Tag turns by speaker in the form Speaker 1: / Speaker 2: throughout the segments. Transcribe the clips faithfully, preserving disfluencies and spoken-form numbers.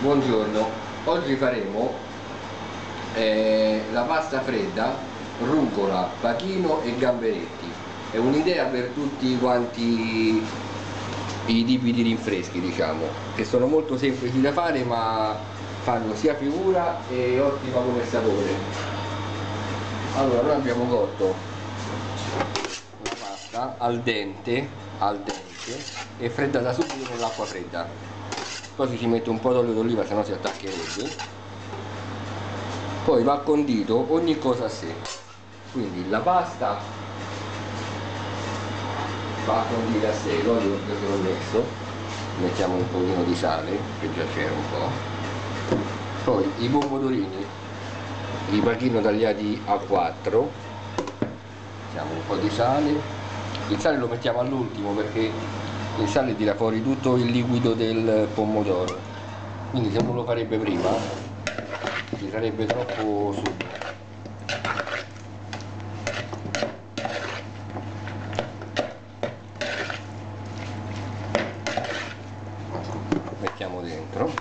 Speaker 1: Buongiorno, oggi faremo eh, la pasta fredda, rucola, pachino e gamberetti. È un'idea per tutti quanti i tipi di rinfreschi, diciamo, che sono molto semplici da fare ma fanno sia figura e ottima come sapore. Allora, noi abbiamo cotto la pasta al dente, al dente e freddata subito con l'acqua fredda. Poi ci mette un po' d'olio d'oliva, se no si attaccherebbe. Poi va condito ogni cosa a sé, quindi la pasta va condita a sé, l'olio che l'ho messo, mettiamo un pochino di sale, che già c'era un po', poi i pomodorini, i pachino tagliati a quattro, mettiamo un po' di sale, il sale lo mettiamo all'ultimo perché il sale tira fuori tutto il liquido del pomodoro, quindi se uno lo farebbe prima ci sarebbe troppo sugo. Mettiamo dentro.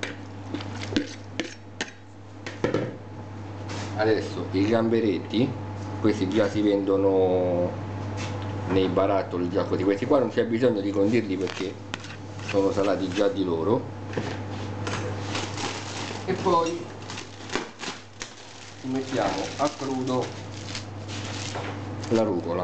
Speaker 1: Adesso i gamberetti, questi già si vendono nei barattoli già così, questi qua non c'è bisogno di condirli perché sono salati già di loro. E poi ci mettiamo a crudo la rucola,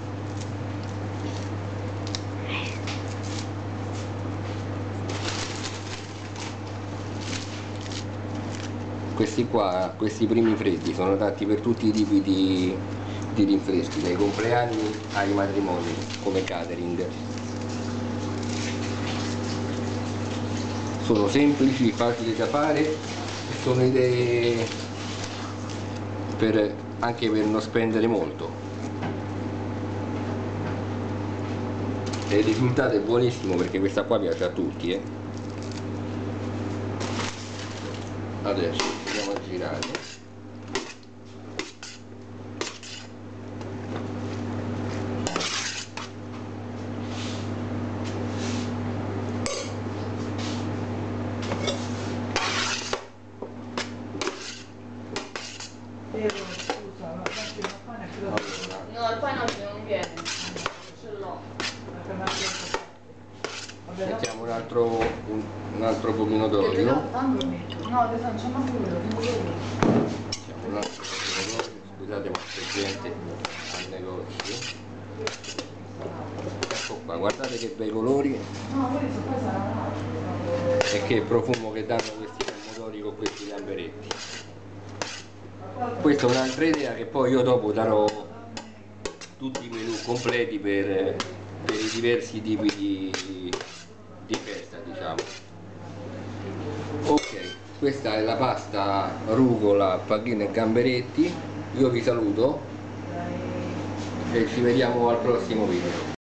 Speaker 1: questi qua, questi primi freddi sono adatti per tutti i tipi di, di rinfreschi, dai compleanni ai matrimoni come catering. Sono semplici, facili da fare e sono idee per, anche per non spendere molto, e il risultato è buonissimo perché questa qua piace a tutti, eh. Adesso andiamo a girare.
Speaker 2: No, il pane oggi non viene, ce l'ho.
Speaker 1: Mettiamo un altro, un, un altro pochino d'olio.
Speaker 2: No, adesso non c'è manco quello.
Speaker 1: Mettiamo un altro pochino d'olio, scusate ma c'è gente al negozio. Ecco qua, guardate che bei colori e che profumo che danno questi pomodori con questi gamberetti. Questa è un'altra idea che poi io dopo darò tutti i menù completi per, per i diversi tipi di, di festa, diciamo. Ok, questa è la pasta rucola, pachino e gamberetti. Io vi saluto e ci vediamo al prossimo video.